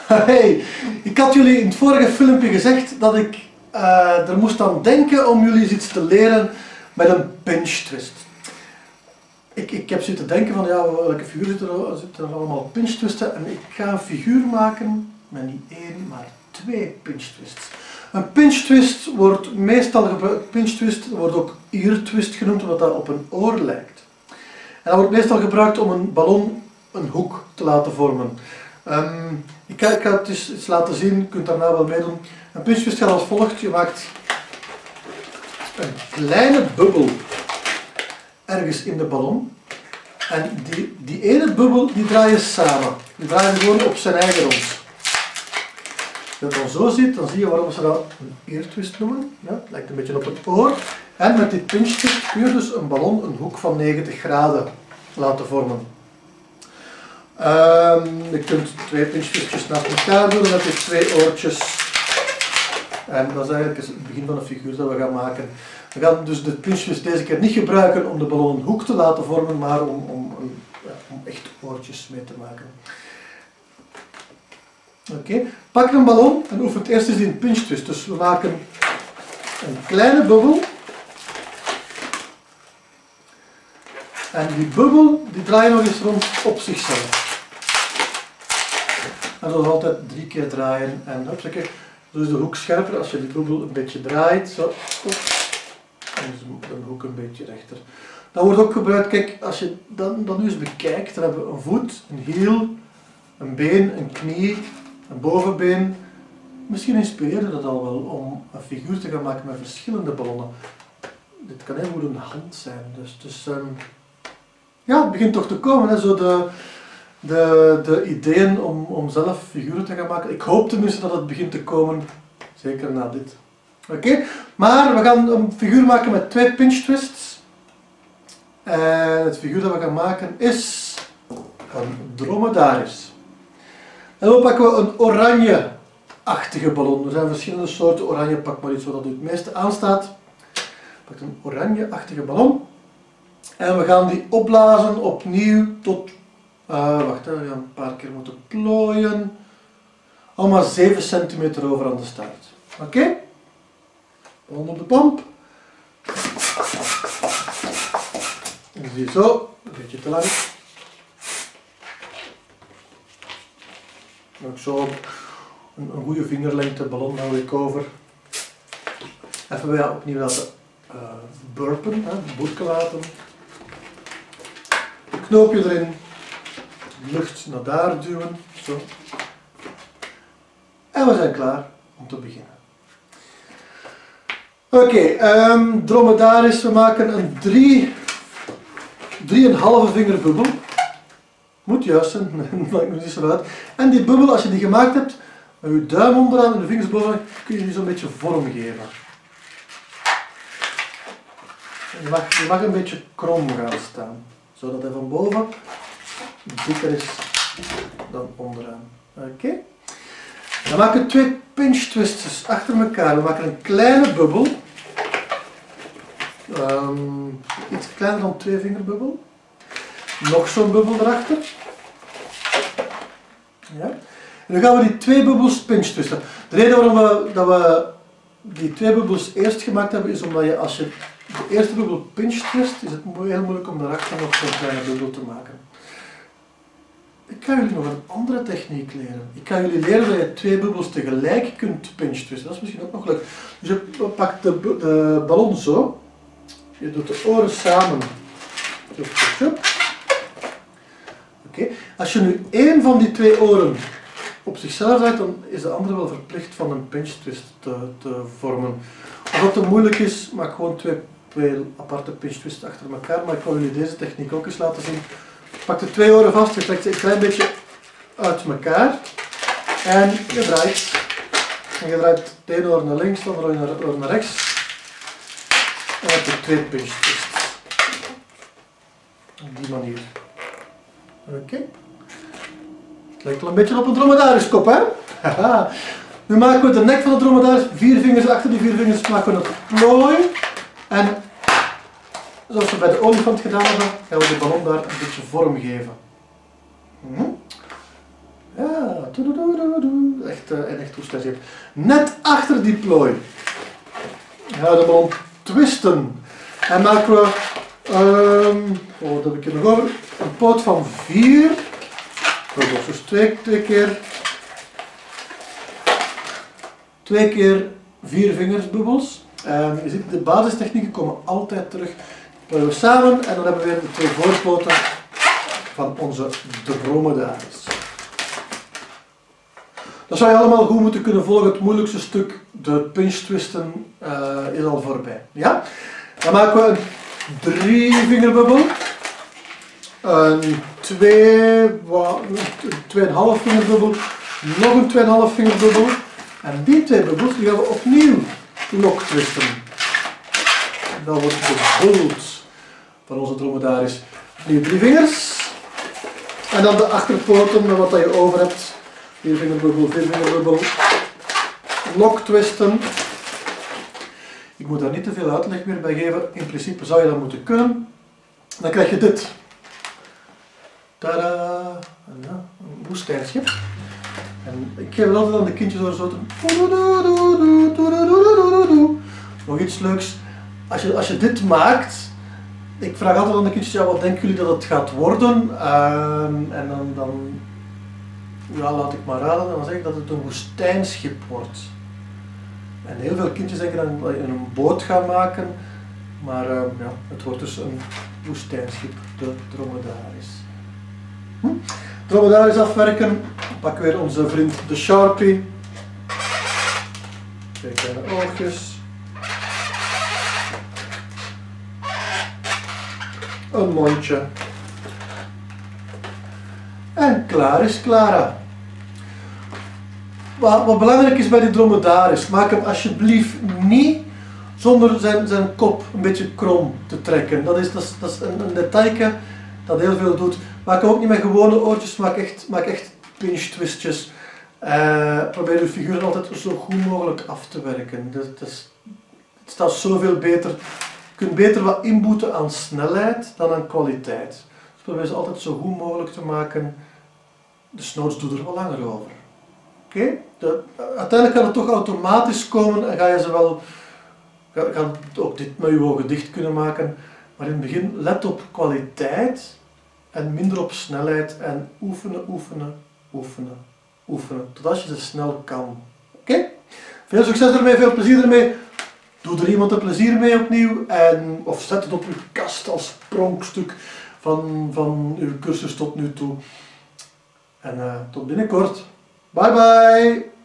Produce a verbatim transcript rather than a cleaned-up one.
Hey, ik had jullie in het vorige filmpje gezegd dat ik uh, er moest aan denken om jullie iets te leren met een pinch twist. Ik, ik heb zitten denken van ja, welke figuur zit er, zit er allemaal pinch twisten en ik ga een figuur maken met niet één, maar twee pinch twists. Een pinch twist wordt meestal gebruikt, pinch twist wordt ook ear twist genoemd omdat dat op een oor lijkt. En dat wordt meestal gebruikt om een ballon een hoek te laten vormen. Um, ik, ga, ik ga het eens, eens laten zien, je kunt daarna wel meedoen. Een pinch twist gaat als volgt. Je maakt een kleine bubbel ergens in de ballon. En die, die ene bubbel die draai je samen. Die draai je gewoon op zijn eigen rond. Als je dat dan zo ziet, dan zie je waarom ze dat een ear twist noemen. Ja, het lijkt een beetje op het oor. En met die pinch twist kun je dus een ballon een hoek van negentig graden laten vormen. Um, je kunt twee pinch twistjes naast elkaar doen, dan heb je twee oortjes. En dat is eigenlijk het begin van de figuur dat we gaan maken. We gaan dus de pinch twist deze keer niet gebruiken om de ballon een hoek te laten vormen, maar om, om, om, ja, om echt oortjes mee te maken. Oké, okay. Pak een ballon en oefen eerst eens in pinch twist. Dus we maken een kleine bubbel. En die bubbel die draai je nog eens rond op zichzelf. En dat is altijd drie keer draaien en hupsakee. Dus de hoek scherper als je die bubbel een beetje draait. Zo. En dus de hoek een beetje rechter. Dat wordt ook gebruikt, kijk, als je dat, dat nu eens bekijkt, dan hebben we een voet, een hiel, een been, een knie, een bovenbeen. Misschien inspireerde dat al wel om een figuur te gaan maken met verschillende ballonnen. Dit kan heel goed een hand zijn. Dus, dus um, ja, het begint toch te komen, hè, zo de... De, de ideeën om, om zelf figuren te gaan maken. Ik hoop tenminste dat het begint te komen, zeker na dit. Oké, okay. Maar we gaan een figuur maken met twee pinch twists. En het figuur dat we gaan maken is een dromedaris. En dan pakken we een oranje-achtige ballon. Er zijn verschillende soorten oranje, pak maar iets wat u het meeste aanstaat. Pak een oranje-achtige ballon. En we gaan die opblazen opnieuw tot... Uh, wacht, hè, we gaan een paar keer moeten plooien. Al maar zeven centimeter over aan de staart. Oké? Okay? Ballon op de pomp. En zie je zo, een beetje te lang. Ook zo een, een goede vingerlengte ballon hou ik over. Even weer opnieuw laten uh, burpen, hè, boerken laten. Een knoopje erin. Lucht naar daar duwen, zo. En we zijn klaar om te beginnen. Oké, okay, um, dromedaris, we maken een drie, drieënhalve vinger bubbel. Moet juist zijn, maakt me niet zo uit. En die bubbel, als je die gemaakt hebt, met je duim onderaan en de vingers bovenaan, kun je die zo'n beetje vorm geven. Je mag, je mag een beetje krom gaan staan, zodat hij van boven dikker is dan onderaan. Oké. Okay. Dan maken we twee pinch twisters achter elkaar. We maken een kleine bubbel. Um, iets kleiner dan twee vinger bubbel. Nog zo'n bubbel erachter. Ja. En dan gaan we die twee bubbels pinch twisten. De reden waarom we, dat we die twee bubbels eerst gemaakt hebben, is omdat je als je de eerste bubbel pinch twist, is het heel moeilijk om daarachter nog zo'n kleine bubbel te maken. Ik ga jullie nog een andere techniek leren. Ik ga jullie leren dat je twee bubbels tegelijk kunt pinch twisten. Dat is misschien ook nog leuk. Dus je pakt de, de ballon zo. Je doet de oren samen. Oké. Okay. Als je nu één van die twee oren op zichzelf draait, dan is de andere wel verplicht van een pinch twist te, te vormen. Als dat te moeilijk is, maak gewoon twee, twee aparte pinch twists achter elkaar. Maar ik wil jullie deze techniek ook eens laten zien. Pak de twee oren vast, je trekt ze een klein beetje uit elkaar en je draait. En je draait de ene oor naar links, de andere oor naar rechts. En dan heb je twee pinch twists. Op die manier. Oké. Okay. Het lijkt wel een beetje op een dromedariskop, hè? Haha. Nu maken we de nek van de dromedaris, vier vingers achter die vier vingers maken we een plooi. En zoals we bij de olifant gedaan hebben, gaan we de ballon daar een beetje vorm geven. Ja, echt, uh, en echt hoestijsschip. Net achter die plooi gaan we de ballon twisten. En maken we, um, oh, dat heb ik hier nog over, een poot van vier. Dus twee, twee keer, twee keer vier vingersbubbels. Um, je ziet, de basistechnieken komen altijd terug. Plooien we samen en dan hebben we weer de twee voorpoten van onze dromedaris. Dat zou je allemaal goed moeten kunnen volgen. Het moeilijkste stuk, de pinch twisten, uh, is al voorbij. Ja? Dan maken we een drie vingerbubbel, een twee, tweeënhalf vingerbubbel, nog een tweeënhalf vingerbubbel en die twee bubbels die gaan we opnieuw lock twisten. Dan wordt de bult van onze dromedaris. Opnieuw drie vingers en dan de achterpoten met wat je over hebt. vier vingerbubbel, vier vingerbubbel, lock twisten. Ik moet daar niet te veel uitleg meer bij geven. In principe zou je dat moeten kunnen. Dan krijg je dit. Tada! Ja, een woestijnschip. En ik geef het altijd aan de kindjes door zo te... Nog iets leuks. Als je, als je dit maakt, ik vraag altijd aan de kindjes, ja, wat denken jullie dat het gaat worden? Uh, en dan, dan ja, laat ik maar raden, dan zeg ik dat het een woestijnschip wordt. En heel veel kindjes denken dan dat je een boot gaat maken, maar uh, ja, het wordt dus een woestijnschip, de dromedaris. Hm? Dromedaris afwerken, dan pakken we weer onze vriend de Sharpie. Twee kleine oogjes. Een mondje. En klaar is Clara. Wat, wat belangrijk is bij die dromedaris, maak hem alsjeblieft niet zonder zijn, zijn kop een beetje krom te trekken. Dat is, dat is, dat is een, een detailje dat heel veel doet. Maak hem ook niet met gewone oortjes, maak echt, maak echt pinch twistjes. Uh, probeer je figuren altijd zo goed mogelijk af te werken. Dat, dat is, het staat zoveel beter. Je kunt beter wat inboeten aan snelheid dan aan kwaliteit. Dus probeer ze altijd zo goed mogelijk te maken. De snoots doet er wel langer over. Oké? Okay? Uiteindelijk gaat het toch automatisch komen en ga je ze wel, ga, ga ook dit met je ogen dicht kunnen maken. Maar in het begin let op kwaliteit en minder op snelheid en oefenen, oefenen, oefenen, oefenen. Totdat je ze snel kan. Oké? Okay? Veel succes ermee, veel plezier ermee. Doe er iemand een plezier mee opnieuw en, of zet het op uw kast als pronkstuk van, van uw cursus tot nu toe. En uh, tot binnenkort. Bye bye!